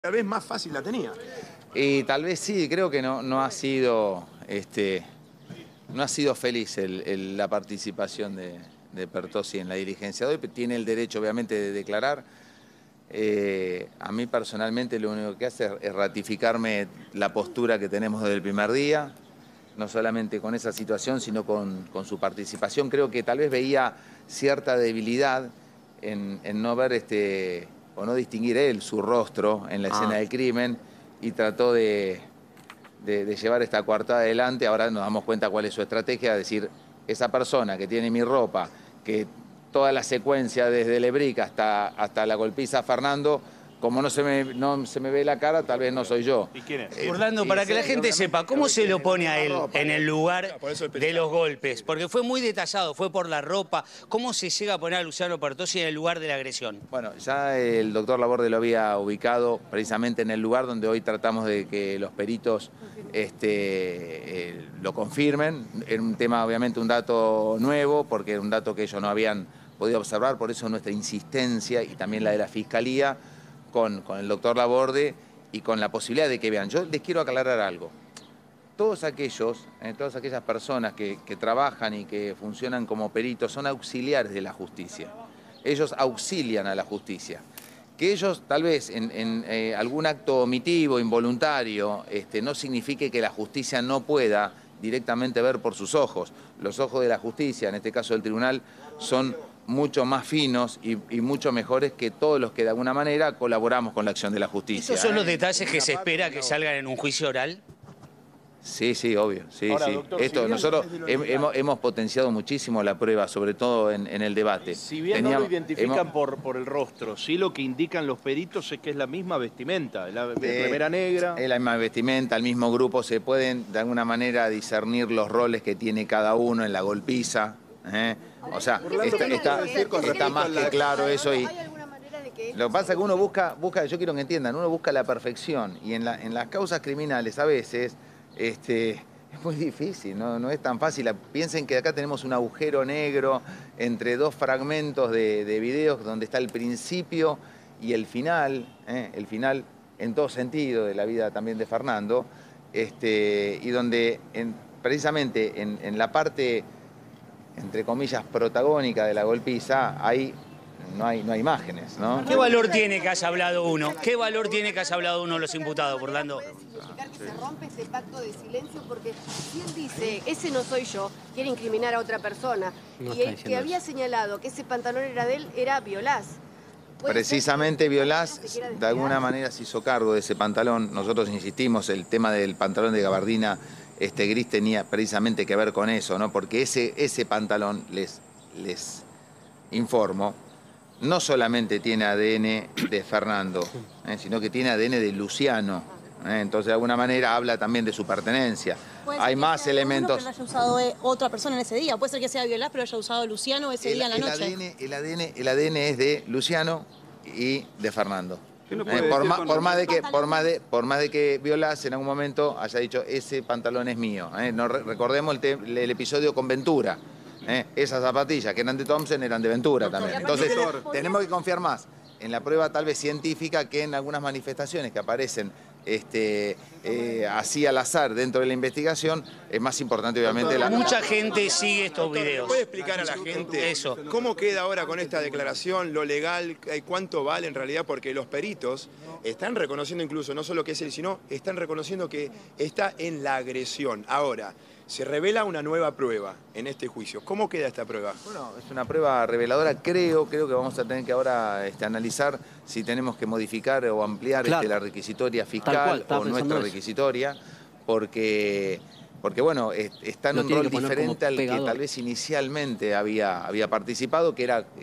Tal vez más fácil la tenía. Y tal vez sí, creo que no ha sido feliz la participación de Pertossi en la dirigencia de hoy. Tiene el derecho, obviamente, de declarar. A mí personalmente lo único que hace es ratificarme la postura que tenemos desde el primer día, no solamente con esa situación, sino con su participación. Creo que tal vez veía cierta debilidad en no ver o no distinguir él su rostro en la escena del crimen, y trató de llevar esta coartada adelante. Ahora nos damos cuenta cuál es su estrategia, decir, esa persona que tiene mi ropa, que toda la secuencia desde Lebric hasta la golpiza a Fernando, como no se me ve la cara, tal vez no soy yo. ¿Y quién es? Orlando, para que la gente sepa, ¿cómo se lo pone a él en el lugar de los golpes? Porque fue muy detallado, fue por la ropa. ¿Cómo se llega a poner a Luciano Pertossi en el lugar de la agresión? Bueno, ya el doctor Laborde lo había ubicado precisamente en el lugar donde hoy tratamos de que los peritos lo confirmen. Era un tema, obviamente, un dato nuevo, porque era un dato que ellos no habían podido observar, por eso nuestra insistencia y también la de la Fiscalía con el doctor Laborde y con la posibilidad de que vean. Yo les quiero aclarar algo. Todas aquellas personas que trabajan y que funcionan como peritos son auxiliares de la justicia. Ellos auxilian a la justicia. Que ellos tal vez en algún acto omitivo, involuntario, no signifique que la justicia no pueda directamente ver por sus ojos. Los ojos de la justicia, en este caso del tribunal, son mucho más finos y mucho mejores que todos los que de alguna manera colaboramos con la acción de la justicia. ¿Esos son los detalles que se espera que salgan en un juicio oral? Sí, sí, obvio. Sí, Ahora, sí. doctor, si bien Nosotros no lo identifican, hemos potenciado muchísimo la prueba, sobre todo en el debate. Si bien no lo identifican por el rostro, sí lo que indican los peritos es que es la misma vestimenta, la remera negra. Es la misma vestimenta, el mismo grupo, se pueden de alguna manera discernir los roles que tiene cada uno en la golpiza. O sea, está más que claro eso. Y lo que pasa es que uno busca, yo quiero que entiendan, uno busca la perfección, y en las causas criminales a veces es muy difícil, no es tan fácil. Piensen que acá tenemos un agujero negro entre dos fragmentos de videos donde está el principio y el final en todo sentido de la vida también de Fernando, y donde precisamente en la parte, entre comillas, protagónica de la golpiza, no hay imágenes, ¿no? ¿Qué valor tiene que haya hablado uno? ¿Qué valor tiene que haya hablado uno de los imputados, Orlando? ¿Puede significar que se rompe ese pacto de silencio? Porque si él dice, ese no soy yo, quiere incriminar a otra persona, y el que había señalado que ese pantalón era de él era Violás. Precisamente Violás de alguna manera se hizo cargo de ese pantalón. Nosotros insistimos, el tema del pantalón de gabardina gris tenía precisamente que ver con eso, ¿no? Porque ese pantalón, les informo, no solamente tiene ADN de Fernando, sino que tiene ADN de Luciano. Entonces, de alguna manera, habla también de su pertenencia. Hay más elementos. Pero no haya usado otra persona en ese día. Puede ser que sea Violás, pero haya usado Luciano ese día en la noche. El ADN es de Luciano y de Fernando. Por más de que Violás en algún momento haya dicho, ese pantalón es mío. No recordemos el episodio con Ventura. Esas zapatillas que eran de Thompson eran de Ventura también. Entonces, tenemos que confiar más en la prueba tal vez científica que en algunas manifestaciones que aparecen así al azar dentro de la investigación. Es más importante, obviamente, Mucha gente sigue estos videos. ¿Puede explicar a la gente cómo queda ahora con esta declaración, lo legal, cuánto vale en realidad? Porque los peritos están reconociendo incluso, no solo que es él, sino están reconociendo que está en la agresión. Ahora, se revela una nueva prueba en este juicio. ¿Cómo queda esta prueba? Bueno, es una prueba reveladora. Creo que vamos a tener que ahora analizar si tenemos que modificar o ampliar la requisitoria fiscal o nuestra requisitoria, porque bueno, está en un rol diferente al que tal vez inicialmente había participado, que era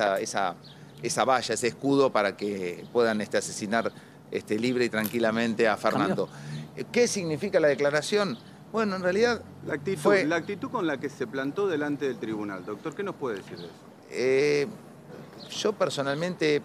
esa valla, ese escudo para que puedan asesinar libre y tranquilamente a Fernando. ¿Qué significa la declaración? Bueno, en realidad la actitud con la que se plantó delante del tribunal, doctor, ¿qué nos puede decir de eso? Yo personalmente,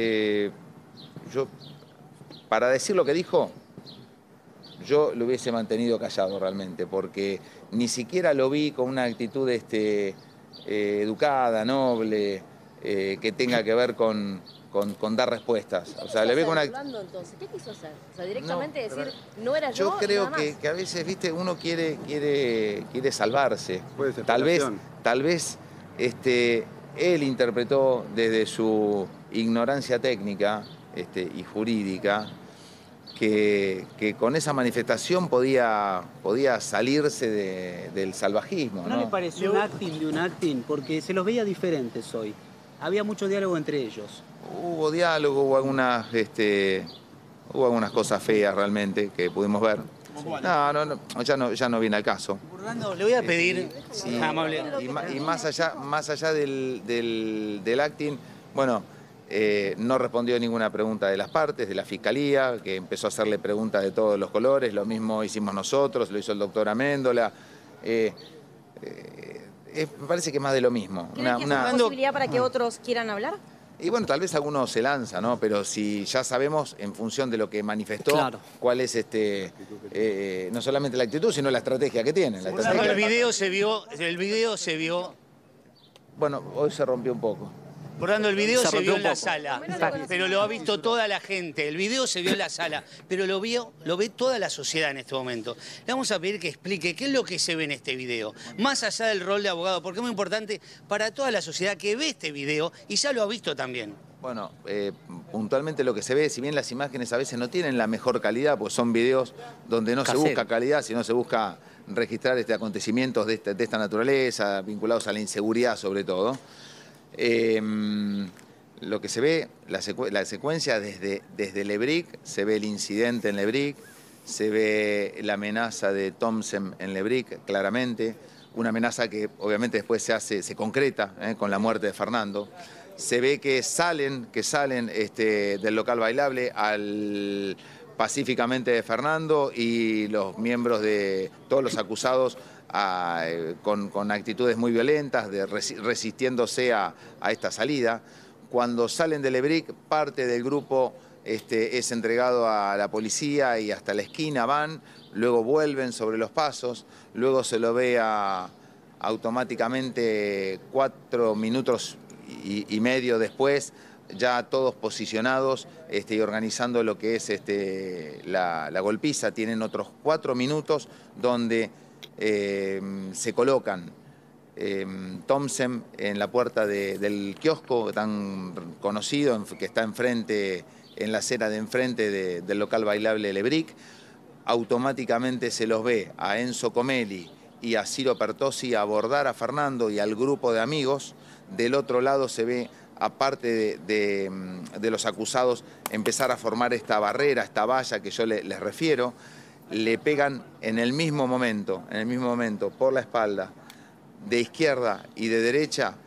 para decir lo que dijo, yo lo hubiese mantenido callado realmente, porque ni siquiera lo vi con una actitud educada, noble, que tenga que ver con con dar respuestas. O sea, le ve con una... Entonces, ¿qué quiso hacer? O sea, directamente decir, no era yo. Yo creo que a veces, viste, uno quiere salvarse. Tal vez él interpretó desde su ignorancia técnica y jurídica que con esa manifestación podía salirse del salvajismo. ¿No le pareció un acting de un acting? Porque se los veía diferentes hoy. Había mucho diálogo entre ellos. Hubo diálogo, hubo algunas cosas feas realmente que pudimos ver. Ya no viene al caso. Orlando, le voy a pedir, amable. Y más allá del acting, bueno, no respondió ninguna pregunta de las partes, de la Fiscalía, que empezó a hacerle preguntas de todos los colores, lo mismo hicimos nosotros, lo hizo el doctor Améndola. Me parece que es más de lo mismo. ¿Cree que es una posibilidad para que otros quieran hablar? Y bueno, tal vez alguno se lanza, ¿no? Pero si ya sabemos, en función de lo que manifestó, cuál es no solamente la actitud, sino la estrategia que tiene. El video se vio. Bueno, hoy se rompió un poco. Orlando, el video se vio en la sala, pero lo ha visto toda la gente. El video se vio en la sala, pero lo ve toda la sociedad en este momento. Le vamos a pedir que explique qué es lo que se ve en este video, más allá del rol de abogado, porque es muy importante para toda la sociedad que ve este video y ya lo ha visto también. Bueno, puntualmente lo que se ve, si bien las imágenes a veces no tienen la mejor calidad, pues son videos donde no se busca calidad, sino se busca registrar acontecimientos de esta naturaleza, vinculados a la inseguridad sobre todo. Lo que se ve, la secuencia desde Lebric, se ve el incidente en Lebric, se ve la amenaza de Thompson en Lebric, claramente, una amenaza que obviamente después se concreta con la muerte de Fernando. Se ve que salen del local bailable pacíficamente de Fernando y los miembros de todos los acusados con actitudes muy violentas, resistiéndose a esta salida. Cuando salen de Lebric, parte del grupo es entregado a la policía y hasta la esquina van, luego vuelven sobre los pasos, luego se lo ve automáticamente 4 minutos y medio después, ya todos posicionados y organizando lo que es la golpiza. Tienen otros 4 minutos donde se colocan Thompson en la puerta del kiosco tan conocido que está enfrente, en la acera de enfrente del local bailable Lebric. Automáticamente se los ve a Enzo Comelli y a Ciro Pertossi abordar a Fernando y al grupo de amigos. Del otro lado se ve, aparte de los acusados, empezar a formar esta barrera, esta valla que yo les refiero. Le pegan en el mismo momento, por la espalda, de izquierda y de derecha,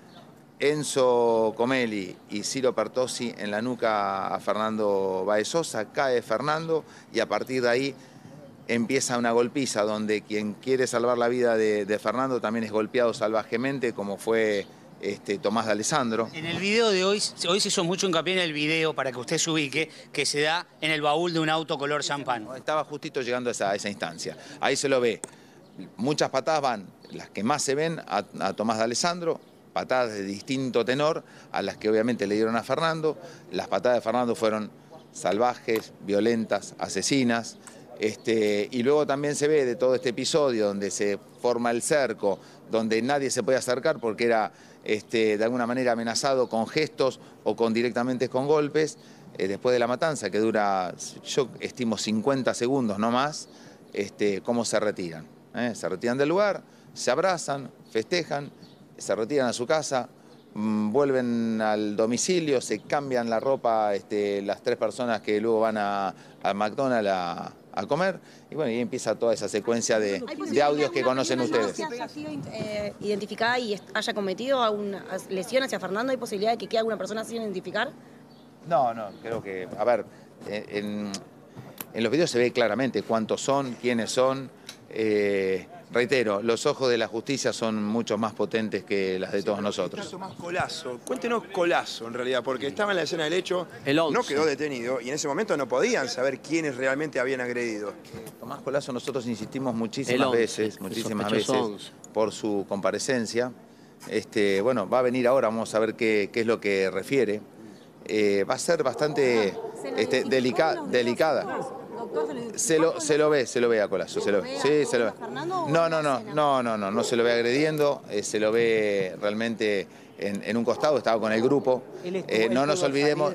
Enzo Comelli y Ciro Pertossi en la nuca a Fernando Baezosa. Cae Fernando y a partir de ahí empieza una golpiza donde quien quiere salvar la vida de Fernando también es golpeado salvajemente, como fue Tomás D'Alessandro. En el video de hoy se hizo mucho hincapié en el video, para que usted se ubique, que se da en el baúl de un auto color champán. Estaba justito llegando a esa instancia. Ahí se lo ve. Muchas patadas van, las que más se ven, a Tomás D'Alessandro, patadas de distinto tenor a las que obviamente le dieron a Fernando. Las patadas de Fernando fueron salvajes, violentas, asesinas. Y luego también se ve de todo este episodio donde se forma el cerco, donde nadie se puede acercar porque era de alguna manera amenazado con gestos o directamente con golpes, después de la matanza, que dura, yo estimo 50 segundos no más, cómo se retiran. Se retiran del lugar, se abrazan, festejan, se retiran a su casa, vuelven al domicilio, se cambian la ropa las 3 personas que luego van a McDonald's a comer, y bueno, y empieza toda esa secuencia de audios que conocen ustedes. ¿Ha sido identificada y haya cometido alguna lesión hacia Fernando? ¿Hay posibilidad de que quede alguna persona sin identificar? No, creo que, a ver, en los videos se ve claramente cuántos son, quiénes son. Reitero, los ojos de la justicia son mucho más potentes que las de todos nosotros. Tomás Colazo, cuéntenos Colazo en realidad, porque estaba en la escena del hecho, no quedó detenido y en ese momento no podían saber quiénes realmente habían agredido. Tomás Colazo, nosotros insistimos muchísimas veces por su comparecencia. Bueno, va a venir ahora, vamos a ver qué es lo que refiere. va a ser bastante delicada. Se lo ve a Colazo, se lo ve. Sí, se lo ve. No se lo ve agrediendo, se lo ve realmente en un costado, estaba con el grupo. No nos olvidemos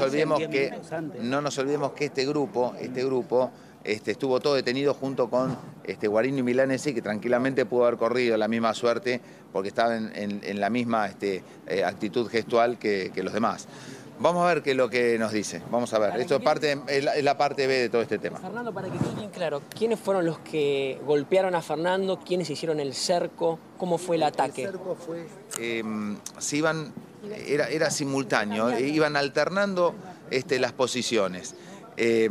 que este grupo estuvo todo detenido junto con Guarini y Milanesi, que tranquilamente pudo haber corrido la misma suerte porque estaban en la misma actitud gestual que los demás. Vamos a ver qué es lo que nos dice. Vamos a ver. Esto es la parte B de todo este tema. Fernando, para que quede bien claro, ¿quiénes fueron los que golpearon a Fernando? ¿Quiénes hicieron el cerco? ¿Cómo fue el ataque? El cerco fue... era simultáneo, iban alternando las posiciones. Es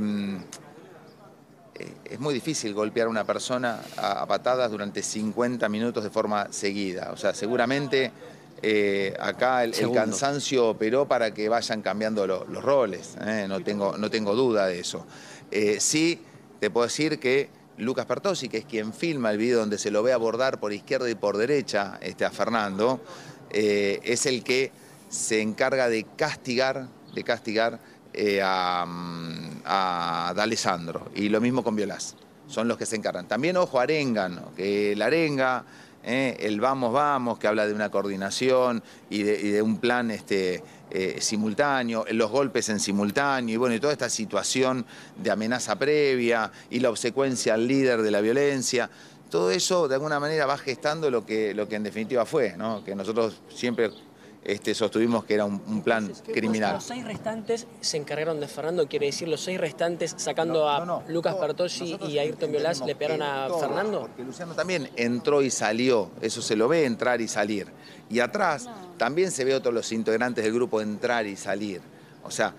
muy difícil golpear a una persona a patadas durante 50 minutos de forma seguida. O sea, seguramente... acá el cansancio operó para que vayan cambiando los roles, no tengo duda de eso. Sí, te puedo decir que Lucas Pertossi, que es quien filma el video donde se lo ve abordar por izquierda y por derecha a Fernando, es el que se encarga de castigar a D'Alessandro, y lo mismo con Violás, son los que se encargan. También, ojo, Arenga, que la Arenga... el vamos, que habla de una coordinación y de un plan simultáneo, los golpes en simultáneo, y bueno, y toda esta situación de amenaza previa y la obsecuencia al líder de la violencia, todo eso de alguna manera va gestando lo que en definitiva fue, ¿no? Que nosotros siempre sostuvimos que era un plan criminal. Los 6 restantes se encargaron de Fernando, quiere decir, los 6 restantes sacando a Lucas Pertossi y a Ayrton Violás le pegaron a Fernando. Porque Luciano también entró y salió, eso se lo ve entrar y salir. Y atrás también se ve otros los integrantes del grupo entrar y salir. O sea,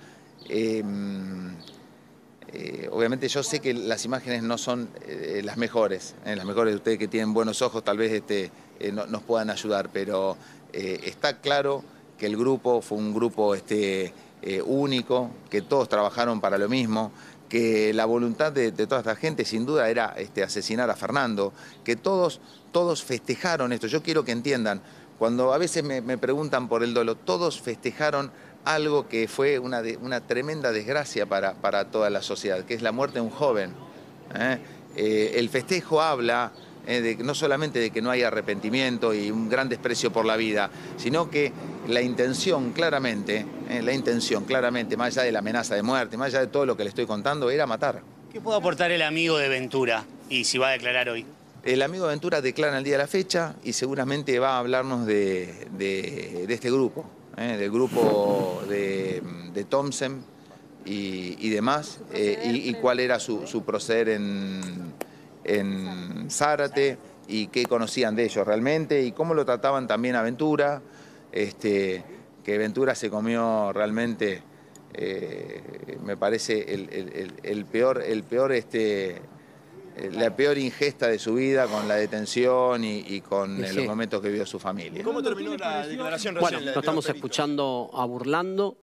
obviamente yo sé que las imágenes no son las mejores. Las mejores de ustedes que tienen buenos ojos tal vez nos puedan ayudar, pero está claro que el grupo fue un grupo único, que todos trabajaron para lo mismo, que la voluntad de toda esta gente sin duda era asesinar a Fernando, que todos festejaron esto. Yo quiero que entiendan, cuando a veces me preguntan por el dolo, todos festejaron algo que fue una tremenda desgracia para toda la sociedad, que es la muerte de un joven. El festejo habla no solamente de que no hay arrepentimiento y un gran desprecio por la vida, sino que la intención claramente, más allá de la amenaza de muerte, más allá de todo lo que le estoy contando, era matar. ¿Qué puede aportar el amigo de Ventura y si va a declarar hoy? El amigo de Ventura declara el día de la fecha y seguramente va a hablarnos de este grupo, del grupo de Thompson y demás, y cuál era su proceder en Zárate y qué conocían de ellos realmente y cómo lo trataban también a Ventura, que Ventura se comió realmente, me parece, la peor ingesta de su vida con la detención y con los momentos que vivió su familia. ¿Cómo terminó la declaración recién? Bueno, lo estamos escuchando a Burlando.